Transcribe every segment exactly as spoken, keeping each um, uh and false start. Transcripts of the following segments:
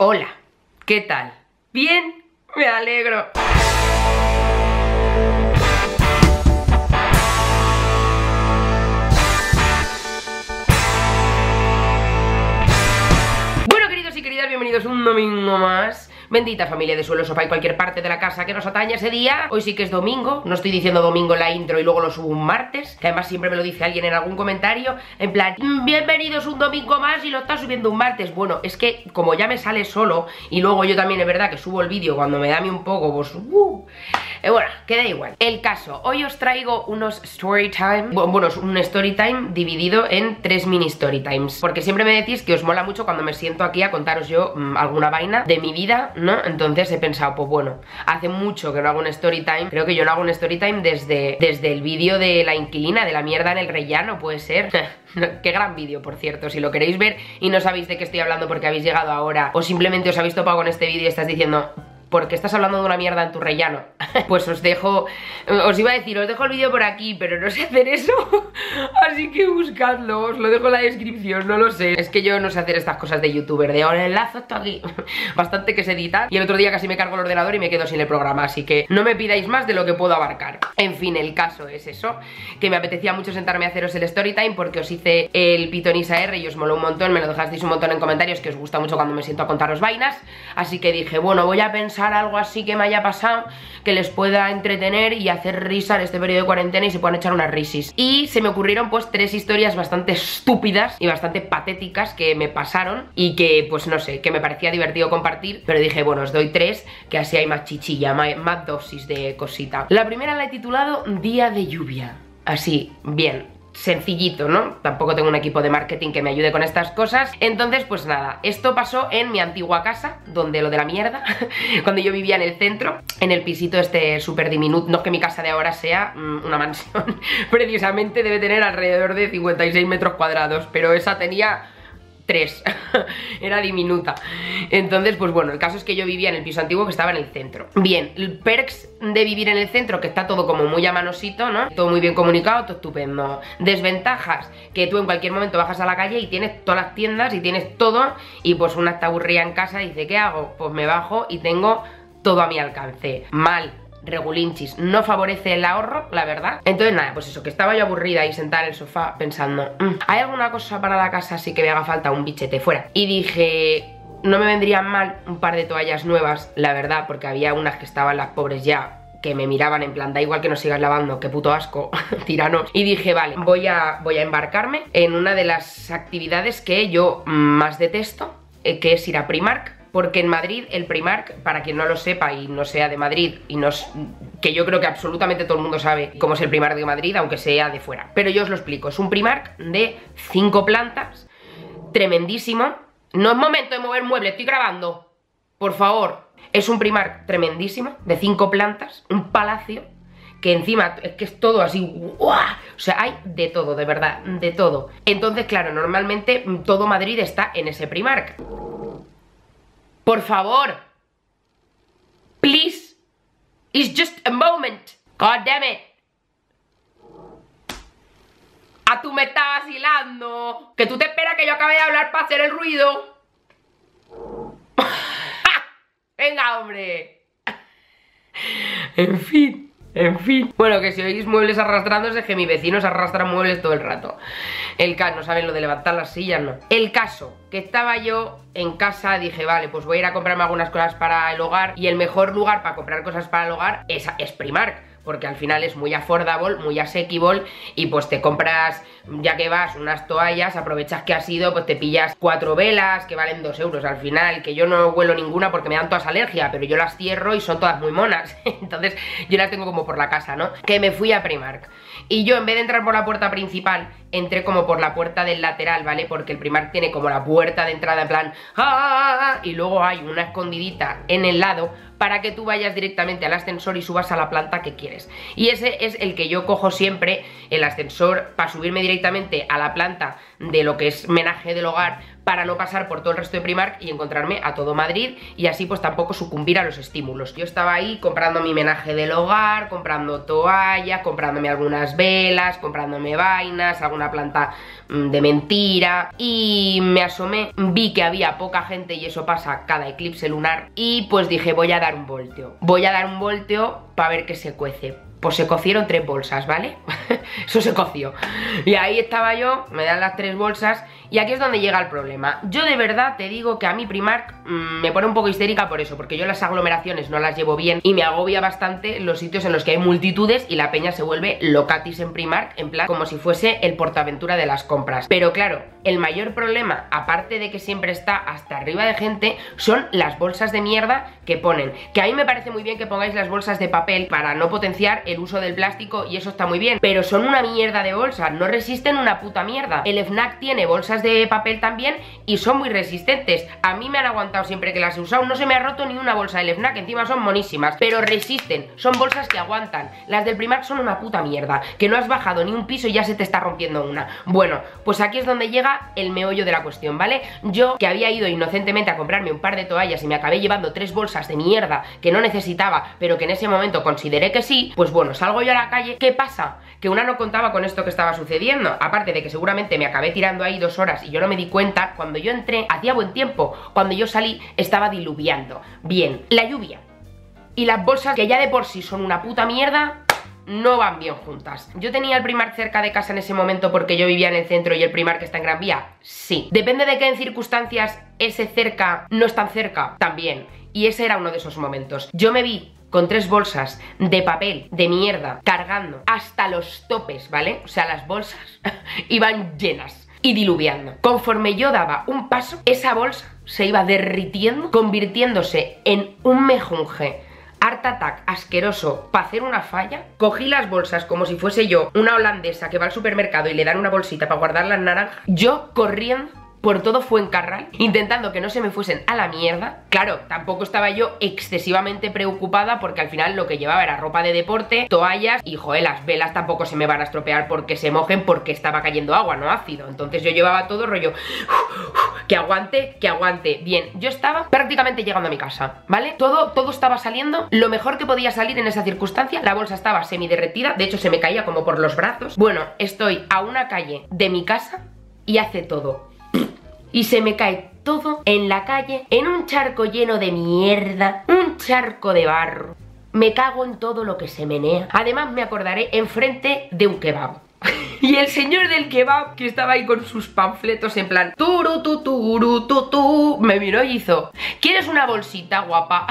Hola, ¿qué tal? ¿Bien? Me alegro. Bueno, queridos y queridas, bienvenidos un domingo más. Bendita familia de suelo, sofá y cualquier parte de la casa que nos atañe ese día. Hoy sí que es domingo, no estoy diciendo domingo en la intro y luego lo subo un martes, que además siempre me lo dice alguien en algún comentario, en plan, bienvenidos un domingo más y lo está subiendo un martes. Bueno, es que como ya me sale solo, y luego yo también es verdad que subo el vídeo cuando me da a mí un poco, pues, uh, eh, bueno, queda igual. El caso, hoy os traigo unos story time, bueno, un story time dividido en tres mini story times, porque siempre me decís que os mola mucho cuando me siento aquí a contaros yo mmm, alguna vaina de mi vida, ¿no? Entonces he pensado, pues bueno, hace mucho que no hago un story time. Creo que yo no hago un story time desde, desde el vídeo de la inquilina, de la mierda en el rellano, puede ser. Qué gran vídeo, por cierto. Si lo queréis ver y no sabéis de qué estoy hablando porque habéis llegado ahora, o simplemente os habéis topado con este vídeo y estás diciendo, ¿por qué estás hablando de una mierda en tu rellano? Pues os dejo, os iba a decir, os dejo el vídeo por aquí, pero no sé hacer eso. Así que buscadlo, os lo dejo en la descripción, no lo sé. Es que yo no sé hacer estas cosas de youtuber, de ahora el enlazo está aquí. Bastante que se edita. Y el otro día casi me cargo el ordenador y me quedo sin el programa, así que no me pidáis más de lo que puedo abarcar. En fin, el caso es eso, que me apetecía mucho sentarme a haceros el story time porque os hice el Pitonisa R y os moló un montón, me lo dejasteis un montón en comentarios, que os gusta mucho cuando me siento a contaros vainas. Así que dije, bueno, voy a pensar algo así que me haya pasado, que les pueda entretener y hacer risa en este periodo de cuarentena y se puedan echar unas risis. Y se me ocurrieron pues tres historias bastante estúpidas y bastante patéticas que me pasaron y que pues no sé, que me parecía divertido compartir, pero dije, bueno, os doy tres, que así hay más chichilla, más, más dosis de cosita. La primera la he titulado Día de lluvia, así, bien, sencillito, ¿no? Tampoco tengo un equipo de marketing que me ayude con estas cosas. Entonces, pues nada, esto pasó en mi antigua casa, donde lo de la mierda, cuando yo vivía en el centro, en el pisito este súper diminuto. No es que mi casa de ahora sea mmm, una mansión, precisamente debe tener alrededor de cincuenta y seis metros cuadrados, pero esa tenía tres, era diminuta. Entonces, pues bueno, el caso es que yo vivía en el piso antiguo que estaba en el centro. Bien, el perks de vivir en el centro, que está todo como muy a manosito, ¿no? Todo muy bien comunicado, todo estupendo. Desventajas, que tú en cualquier momento bajas a la calle y tienes todas las tiendas y tienes todo, y pues una está aburrida en casa y dice, ¿qué hago? Pues me bajo y tengo todo a mi alcance. Mal, regulinchis, no favorece el ahorro, la verdad. Entonces nada, pues eso, que estaba yo aburrida y sentada en el sofá pensando, mmm, ¿hay alguna cosa para la casa así que me haga falta un bichete fuera? Y dije, no me vendrían mal un par de toallas nuevas, la verdad, porque había unas que estaban las pobres ya, que me miraban en plan, da igual que no sigas lavando, qué puto asco, tiranos. Y dije, vale, voy a, voy a embarcarme en una de las actividades que yo más detesto, eh, que es ir a Primark. Porque en Madrid el Primark, para quien no lo sepa y no sea de Madrid, y no, que yo creo que absolutamente todo el mundo sabe cómo es el Primark de Madrid, aunque sea de fuera, pero yo os lo explico, es un Primark de cinco plantas, tremendísimo. No es momento de mover muebles, estoy grabando, por favor. Es un Primark tremendísimo, de cinco plantas, un palacio, que encima es que es todo así, ¡uah! O sea, hay de todo, de verdad, de todo. Entonces, claro, normalmente todo Madrid está en ese Primark. Por favor, please, it's just a moment, god damn it. A tú me estás vacilando, que tú te esperas que yo acabe de hablar para hacer el ruido. Venga, hombre. En fin. En fin, bueno, que si oís muebles arrastrándose es que mi vecino se arrastra muebles todo el rato. El caso, no saben lo de levantar las sillas, no. El caso, que estaba yo en casa, dije, vale, pues voy a ir a comprarme algunas cosas para el hogar. Y el mejor lugar para comprar cosas para el hogar es, es Primark, porque al final es muy affordable, muy asequible. Y pues te compras, ya que vas, unas toallas, aprovechas que has ido, pues te pillas cuatro velas que valen dos euros al final. Que yo no huelo ninguna porque me dan todas alergia, pero yo las cierro y son todas muy monas. Entonces yo las tengo como por la casa, ¿no? Que me fui a Primark y yo, en vez de entrar por la puerta principal, entré como por la puerta del lateral, ¿vale? Porque el Primark tiene como la puerta de entrada en plan ¡ah! Y luego hay una escondidita en el lado para que tú vayas directamente al ascensor y subas a la planta que quieres. Y ese es el que yo cojo siempre, el ascensor, para subirme directamente a la planta de lo que es menaje del hogar, para no pasar por todo el resto de Primark y encontrarme a todo Madrid y así pues tampoco sucumbir a los estímulos. Yo estaba ahí comprando mi menaje del hogar, comprando toallas, comprándome algunas velas, comprándome vainas, alguna planta mmm, de mentira, y me asomé, vi que había poca gente y eso pasa cada eclipse lunar y pues dije voy a dar un volteo, voy a dar un volteo para ver qué se cuece. Pues se cocieron tres bolsas, ¿vale? Eso se coció. Y ahí estaba yo, me dan las tres bolsas y aquí es donde llega el problema. Yo de verdad te digo que a mí Primark mmm, me pone un poco histérica por eso, porque yo las aglomeraciones no las llevo bien y me agobia bastante los sitios en los que hay multitudes y la peña se vuelve locatis en Primark, en plan como si fuese el portaventura de las compras. Pero claro, el mayor problema, aparte de que siempre está hasta arriba de gente, son las bolsas de mierda que ponen. Que a mí me parece muy bien que pongáis las bolsas de papel para no potenciar el uso del plástico y eso está muy bien, pero son una mierda de bolsas, no resisten una puta mierda. El FNAC tiene bolsas de papel también y son muy resistentes. A mí me han aguantado siempre que las he usado, no se me ha roto ni una bolsa del FNAC, encima son monísimas, pero resisten, son bolsas que aguantan. Las del Primark son una puta mierda, que no has bajado ni un piso y ya se te está rompiendo una. Bueno, pues aquí es donde llega el meollo de la cuestión, ¿vale? Yo, que había ido inocentemente a comprarme un par de toallas y me acabé llevando tres bolsas de mierda que no necesitaba, pero que en ese momento consideré que sí, pues bueno, salgo yo a la calle. ¿Qué pasa? Que una no contaba con esto que estaba sucediendo, aparte de que seguramente me acabé tirando ahí dos horas y yo no me di cuenta. Cuando yo entré hacía buen tiempo, cuando yo salí estaba diluviando. Bien, la lluvia y las bolsas, que ya de por sí son una puta mierda, no van bien juntas. ¿Yo tenía el Primark cerca de casa en ese momento porque yo vivía en el centro y el Primark está en Gran Vía? Sí. Depende de qué en circunstancias ese cerca no es tan cerca, también. Y ese era uno de esos momentos. Yo me vi con tres bolsas de papel de mierda cargando hasta los topes, ¿vale? O sea, las bolsas iban llenas y diluviando. Conforme yo daba un paso, esa bolsa se iba derritiendo, convirtiéndose en un mejunje Art Attack asqueroso para hacer una falla. Cogí las bolsas como si fuese yo una holandesa que va al supermercado y le dan una bolsita para guardar las naranjas. Yo corriendo por todo Fuencarral, intentando que no se me fuesen a la mierda. Claro, tampoco estaba yo excesivamente preocupada porque al final lo que llevaba era ropa de deporte, toallas y, joder, las velas tampoco se me van a estropear porque se mojen, porque estaba cayendo agua, no ácido. Entonces yo llevaba todo rollo, uf, uf, que aguante, que aguante. Bien, yo estaba prácticamente llegando a mi casa, ¿vale? Todo, todo estaba saliendo lo mejor que podía salir en esa circunstancia. La bolsa estaba semiderretida, de hecho se me caía como por los brazos. Bueno, estoy a una calle de mi casa y hace todo y se me cae todo en la calle, en un charco lleno de mierda, un charco de barro. Me cago en todo lo que se menea. Además me acordaré enfrente de un kebab. Y el señor del kebab, que estaba ahí con sus panfletos en plan turu tu turu tu tu, me miró y hizo: ¿quieres una bolsita, guapa?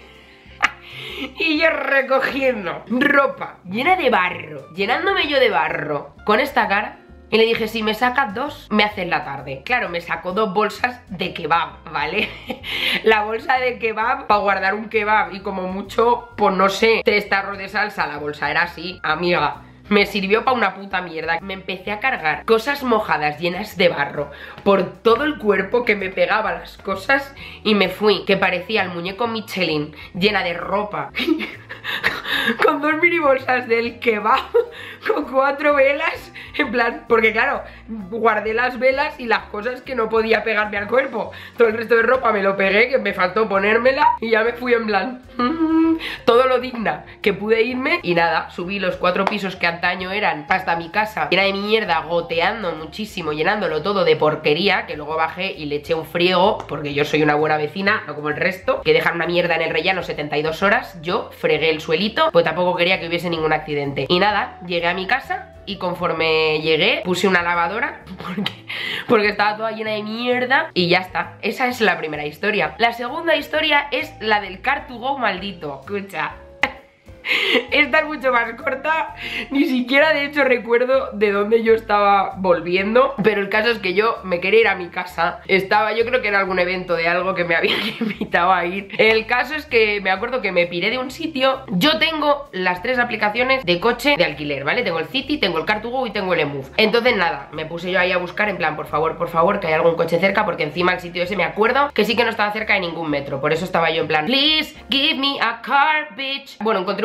Y yo recogiendo ropa llena de barro, llenándome yo de barro, con esta cara. Y le dije, si me sacas dos, me haces la tarde. Claro, me sacó dos bolsas de kebab, ¿vale? La bolsa de kebab para guardar un kebab y como mucho, pues no sé, tres tarros de salsa. La bolsa era así, amiga. Me sirvió para una puta mierda. Me empecé a cargar cosas mojadas llenas de barro por todo el cuerpo, que me pegaba las cosas, y me fui, que parecía el muñeco Michelin, llena de ropa. Con dos mini bolsas del kebab, con cuatro velas, en plan, porque claro, guardé las velas y las cosas que no podía pegarme al cuerpo. Todo el resto de ropa me lo pegué, que me faltó ponérmela, y ya me fui en plan mmm, todo lo digna que pude irme. Y nada, subí los cuatro pisos que antaño eran hasta mi casa, llena de mierda, goteando muchísimo, llenándolo todo de porquería, que luego bajé y le eché un friego, porque yo soy una buena vecina, no como el resto, que dejan una mierda en el rellano setenta y dos horas. Yo fregué el suelito, pues tampoco quería que hubiese ningún accidente. Y nada, llegué a mi casa y conforme llegué puse una lavadora porque, porque estaba toda llena de mierda y ya está. Esa es la primera historia. La segunda historia es la del Car to Go maldito. Escucha, esta es mucho más corta, ni siquiera de hecho recuerdo de dónde yo estaba volviendo, pero el caso es que yo me quería ir a mi casa. Estaba, yo creo que en algún evento de algo que me habían invitado a ir. El caso es que me acuerdo que me piré de un sitio. Yo tengo las tres aplicaciones de coche de alquiler, ¿vale? Tengo el City, tengo el Car to Go y tengo el eMove. Entonces nada, me puse yo ahí a buscar en plan, por favor, por favor, que haya algún coche cerca, porque encima el sitio ese me acuerdo que sí que no estaba cerca de ningún metro. Por eso estaba yo en plan, please give me a car, bitch. Bueno, encontré un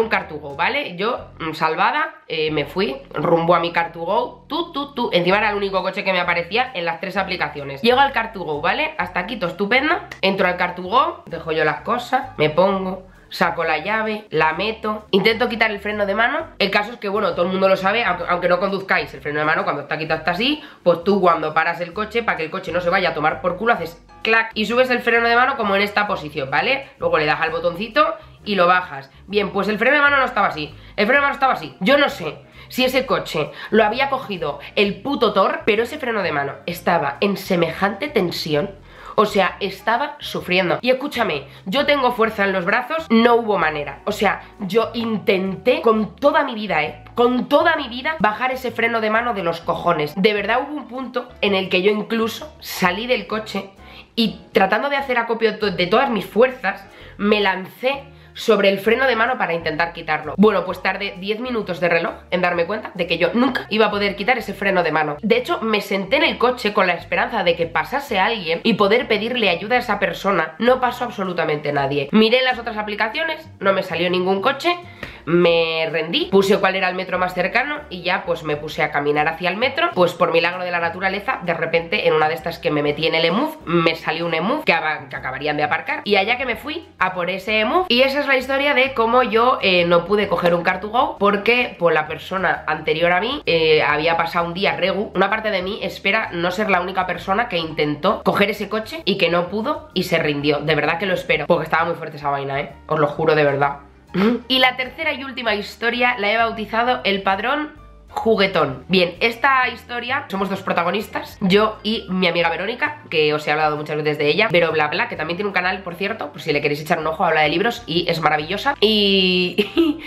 un car to go, ¿vale? Yo, salvada, eh, me fui rumbo a mi car to go, tú, tú, tú. Encima era el único coche que me aparecía en las tres aplicaciones. Llego al car to go, ¿vale? Hasta aquí todo estupendo. Entro al car to go, dejo yo las cosas, me pongo, saco la llave, la meto, intento quitar el freno de mano. El caso es que, bueno, todo el mundo lo sabe, aunque, aunque no conduzcáis, el freno de mano cuando está quitado está así, pues tú cuando paras el coche, para que el coche no se vaya a tomar por culo, haces clac y subes el freno de mano como en esta posición, ¿vale? Luego le das al botoncito y lo bajas. Bien, pues el freno de mano no estaba así, el freno de mano estaba así. Yo no sé si ese coche lo había cogido el puto Thor, pero ese freno de mano estaba en semejante tensión. O sea, estaba sufriendo. Y escúchame, yo tengo fuerza en los brazos, no hubo manera. O sea, yo intenté con toda mi vida, ¿eh? Con toda mi vida, bajar ese freno de mano de los cojones. De verdad hubo un punto en el que yo incluso salí del coche y tratando de hacer acopio de todas mis fuerzas, me lancé sobre el freno de mano para intentar quitarlo. Bueno, pues tardé diez minutos de reloj en darme cuenta de que yo nunca iba a poder quitar ese freno de mano. De hecho, me senté en el coche con la esperanza de que pasase alguien y poder pedirle ayuda a esa persona. No pasó absolutamente nadie. Miré las otras aplicaciones, no me salió ningún coche. Me rendí, puse cuál era el metro más cercano y ya pues me puse a caminar hacia el metro. Pues por milagro de la naturaleza, de repente en una de estas que me metí en el eMove, me salió un eMove que, que acabarían de aparcar. Y allá que me fui a por ese eMove. Y esa es la historia de cómo yo eh, no pude coger un car to go porque pues, la persona anterior a mí eh, había pasado un día regu. Una parte de mí espera no ser la única persona que intentó coger ese coche y que no pudo y se rindió. De verdad que lo espero, porque estaba muy fuerte esa vaina, ¿eh? Os lo juro de verdad. Y la tercera y última historia la he bautizado El Padrón Juguetón. Bien, esta historia, somos dos protagonistas, yo y mi amiga Verónica, que os he hablado muchas veces de ella, Vero Bla Bla, que también tiene un canal, por cierto, por si le queréis echar un ojo, habla de libros y es maravillosa. Y...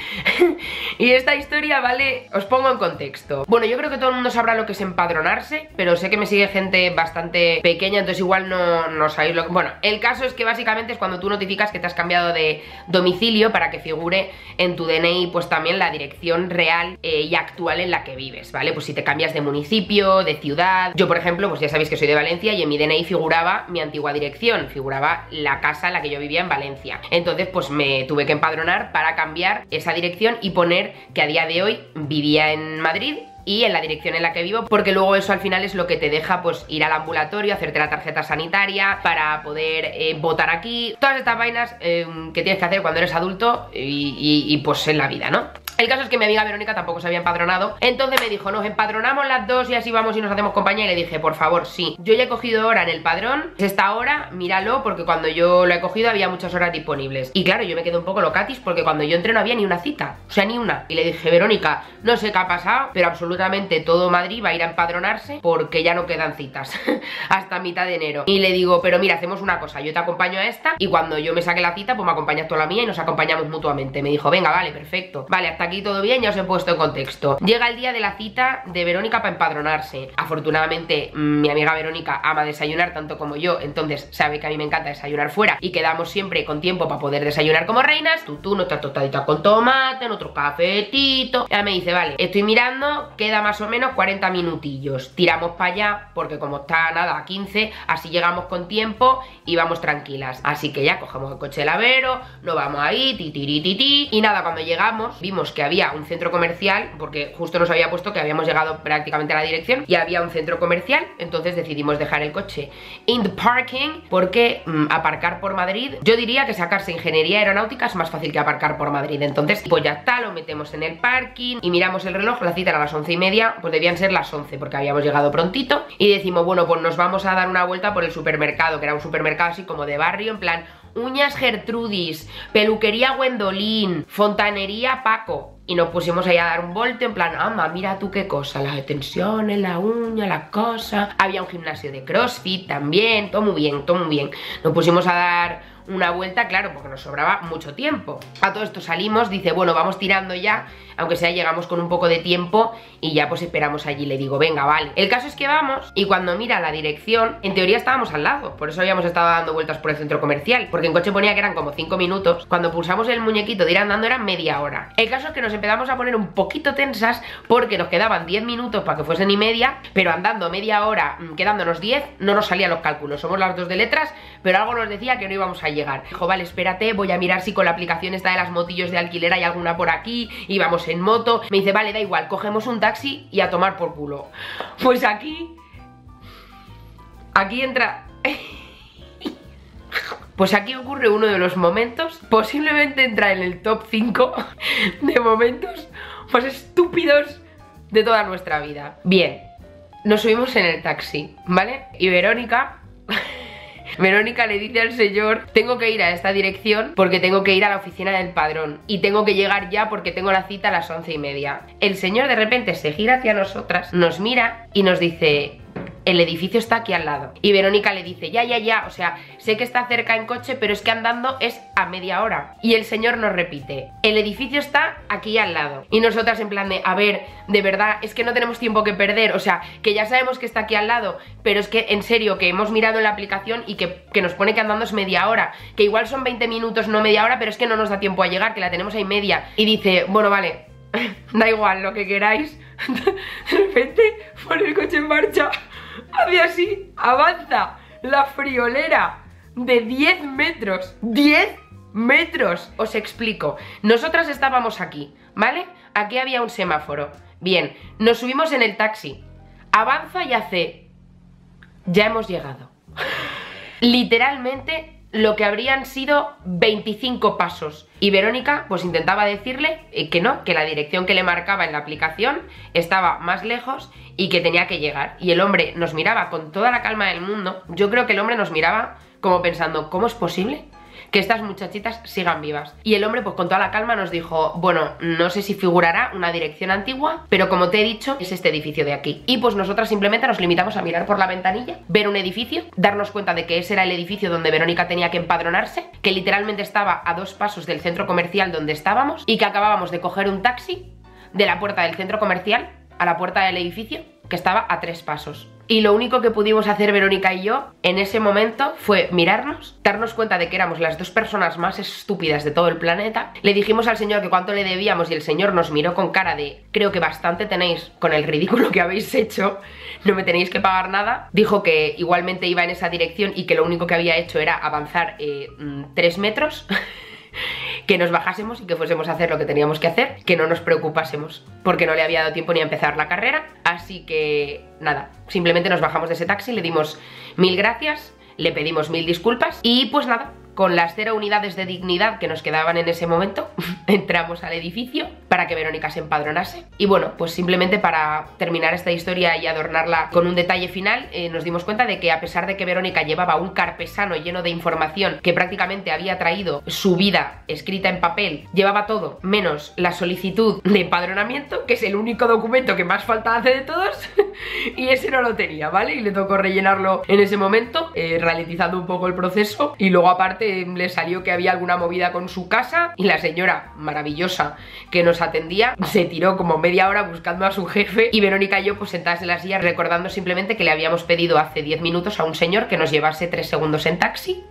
y esta historia, vale, os pongo en contexto. Bueno, yo creo que todo el mundo sabrá lo que es empadronarse, pero sé que me sigue gente bastante pequeña, entonces igual no, no sabéis lo que... Bueno, el caso es que básicamente es cuando tú notificas que te has cambiado de domicilio para que figure en tu D N I pues también la dirección real eh, y actual en la que vives, ¿vale? Pues si te cambias de municipio, de ciudad. Yo, por ejemplo, pues ya sabéis que soy de Valencia y en mi D N I figuraba mi antigua dirección, figuraba la casa en la que yo vivía en Valencia. Entonces, pues me tuve que empadronar para cambiar esa dirección y poner que a día de hoy vivía en Madrid y en la dirección en la que vivo, porque luego eso al final es lo que te deja pues ir al ambulatorio, hacerte la tarjeta sanitaria para poder eh, votar aquí, todas estas vainas eh, que tienes que hacer cuando eres adulto y, y, y pues en la vida, ¿no? El caso es que mi amiga Verónica tampoco se había empadronado, entonces me dijo, nos empadronamos las dos y así vamos y nos hacemos compañía. Y le dije, por favor, sí. Yo ya he cogido hora en el padrón, esta hora, míralo, porque cuando yo lo he cogido había muchas horas disponibles. Y claro, yo me quedé un poco locatis porque cuando yo entré no había ni una cita, o sea, ni una. Y le dije, Verónica, no sé qué ha pasado, pero absolutamente todo Madrid va a ir a empadronarse porque ya no quedan citas hasta mitad de enero. Y le digo, pero mira, hacemos una cosa, yo te acompaño a esta y cuando yo me saque la cita, pues me acompañas tú a la mía y nos acompañamos mutuamente. Me dijo, venga, vale, perfecto. Vale, hasta aquí todo bien, ya os he puesto en contexto. Llega el día de la cita de Verónica para empadronarse. Afortunadamente mi amiga Verónica ama desayunar tanto como yo, entonces sabe que a mí me encanta desayunar fuera y quedamos siempre con tiempo para poder desayunar como reinas. Tú, tú, nuestra tostadita con tomate, nuestro cafetito. Ella me dice, vale, estoy mirando, queda más o menos cuarenta minutillos. Tiramos para allá porque como está nada a quince, así llegamos con tiempo y vamos tranquilas. Así que ya cogemos el coche de la Vero, nos vamos ahí, ti, ti, ti, ti, ti. Y nada, cuando llegamos vimos que había un centro comercial, porque justo nos había puesto que habíamos llegado prácticamente a la dirección y había un centro comercial, entonces decidimos dejar el coche in the parking porque mmm, aparcar por Madrid, yo diría que sacarse ingeniería aeronáutica es más fácil que aparcar por Madrid. Entonces pues ya está, lo metemos en el parking y miramos el reloj, la cita era a las once y media, pues debían ser las once porque habíamos llegado prontito y decimos, bueno, pues nos vamos a dar una vuelta por el supermercado, que era un supermercado así como de barrio, en plan uñas Gertrudis, peluquería Gwendolyn, fontanería Paco. Y nos pusimos ahí a dar un volteo en plan, ama, mira tú qué cosa, las extensiones, la uña, la cosa. Había un gimnasio de CrossFit también, todo muy bien, todo muy bien. Nos pusimos a dar una vuelta, claro, porque nos sobraba mucho tiempo. A todo esto salimos, dice, bueno, vamos tirando ya, aunque sea llegamos con un poco de tiempo y ya pues esperamos allí. Le digo, venga, vale. El caso es que vamos y cuando mira la dirección, en teoría estábamos al lado, por eso habíamos estado dando vueltas por el centro comercial, porque en coche ponía que eran como cinco minutos. Cuando pulsamos el muñequito de ir andando era media hora. El caso es que nos empezamos a poner un poquito tensas porque nos quedaban diez minutos para que fuesen y media, pero andando media hora, quedándonos diez, no nos salían los cálculos. Somos las dos de letras, pero algo nos decía que no íbamos a llegar. llegar. Dijo, vale, espérate, voy a mirar si con la aplicación esta de las motillos de alquiler hay alguna por aquí, íbamos en moto. Me dice, vale, da igual, cogemos un taxi y a tomar por culo. Pues aquí... Aquí entra... Pues aquí ocurre uno de los momentos, posiblemente entra en el top cinco de momentos más estúpidos de toda nuestra vida. Bien, nos subimos en el taxi, ¿vale? Y Verónica... Verónica le dice al señor, tengo que ir a esta dirección porque tengo que ir a la oficina del padrón y tengo que llegar ya porque tengo la cita a las once y media. El señor de repente se gira hacia nosotras, nos mira y nos dice... El edificio está aquí al lado. Y Verónica le dice, ya, ya, ya, o sea, sé que está cerca en coche, pero es que andando es a media hora. Y el señor nos repite, el edificio está aquí al lado. Y nosotras en plan de, a ver, de verdad, es que no tenemos tiempo que perder, o sea, que ya sabemos que está aquí al lado, pero es que en serio, que hemos mirado en la aplicación y que, que nos pone que andando es media hora, que igual son veinte minutos, no media hora, pero es que no nos da tiempo a llegar, que la tenemos ahí media. Y dice, bueno, vale, da igual, lo que queráis. De repente pone el coche en marcha, hace así, avanza la friolera de diez metros. ¡diez metros! Os explico. Nosotras estábamos aquí, ¿vale? Aquí había un semáforo. Bien, nos subimos en el taxi. Avanza y hace... Ya hemos llegado. Literalmente lo que habrían sido veinticinco pasos. Y Verónica pues intentaba decirle eh, que no, que la dirección que le marcaba en la aplicación estaba más lejos y que tenía que llegar. Y el hombre nos miraba con toda la calma del mundo. Yo creo que el hombre nos miraba como pensando, ¿cómo es posible que estas muchachitas sigan vivas? Y el hombre pues con toda la calma nos dijo, bueno, no sé si figurará una dirección antigua, pero como te he dicho, es este edificio de aquí. Y pues nosotras simplemente nos limitamos a mirar por la ventanilla, ver un edificio, darnos cuenta de que ese era el edificio donde Verónica tenía que empadronarse, que literalmente estaba a dos pasos del centro comercial donde estábamos y que acabábamos de coger un taxi de la puerta del centro comercial a la puerta del edificio, que estaba a tres pasos. Y lo único que pudimos hacer Verónica y yo en ese momento fue mirarnos, darnos cuenta de que éramos las dos personas más estúpidas de todo el planeta. Le dijimos al señor que cuánto le debíamos y el señor nos miró con cara de, creo que bastante tenéis con el ridículo que habéis hecho, no me tenéis que pagar nada. Dijo que igualmente iba en esa dirección y que lo único que había hecho era avanzar eh, tres metros. Que nos bajásemos y que fuésemos a hacer lo que teníamos que hacer, que no nos preocupásemos, porque no le había dado tiempo ni a empezar la carrera. Así que nada, simplemente nos bajamos de ese taxi, le dimos mil gracias, le pedimos mil disculpas y pues nada, con las cero unidades de dignidad que nos quedaban en ese momento, entramos al edificio para que Verónica se empadronase. Y bueno, pues simplemente para terminar esta historia y adornarla con un detalle final, eh, nos dimos cuenta de que a pesar de que Verónica llevaba un carpesano lleno de información que prácticamente había traído su vida escrita en papel, llevaba todo menos la solicitud de empadronamiento, que es el único documento que más falta hace de todos, y ese no lo tenía, ¿vale? Y le tocó rellenarlo en ese momento, eh, ralentizando un poco el proceso, y luego aparte le salió que había alguna movida con su casa y la señora maravillosa que nos atendía se tiró como media hora buscando a su jefe y Verónica y yo pues sentadas en la silla recordando simplemente que le habíamos pedido hace diez minutos a un señor que nos llevase tres segundos en taxi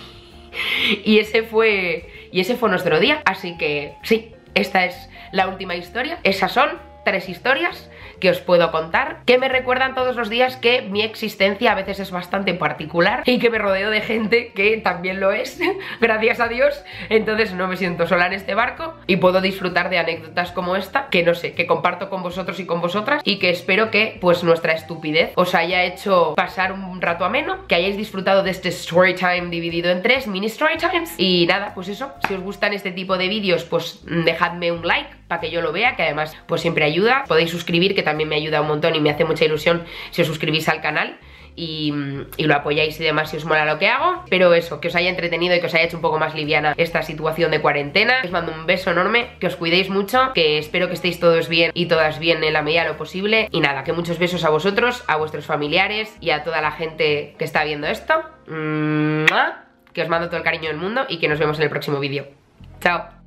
y ese fue y ese fue nuestro día. Así que sí, esta es la última historia. Esas son tres historias que os puedo contar, que me recuerdan todos los días que mi existencia a veces es bastante particular y que me rodeo de gente que también lo es, gracias a Dios. Entonces no me siento sola en este barco y puedo disfrutar de anécdotas como esta, que no sé, que comparto con vosotros y con vosotras, y que espero que pues nuestra estupidez os haya hecho pasar un rato ameno, que hayáis disfrutado de este story time dividido en tres mini story times. Y nada, pues eso, si os gustan este tipo de vídeos pues dejadme un like para que yo lo vea, que además pues siempre ayuda. Podéis suscribir, que también me ayuda un montón y me hace mucha ilusión si os suscribís al canal y, y lo apoyáis y demás si os mola lo que hago. Pero eso, que os haya entretenido y que os haya hecho un poco más liviana esta situación de cuarentena. Os mando un beso enorme, que os cuidéis mucho, que espero que estéis todos bien y todas bien en la medida de lo posible. Y nada, que muchos besos a vosotros, a vuestros familiares y a toda la gente que está viendo esto. Que os mando todo el cariño del mundo y que nos vemos en el próximo vídeo. Chao.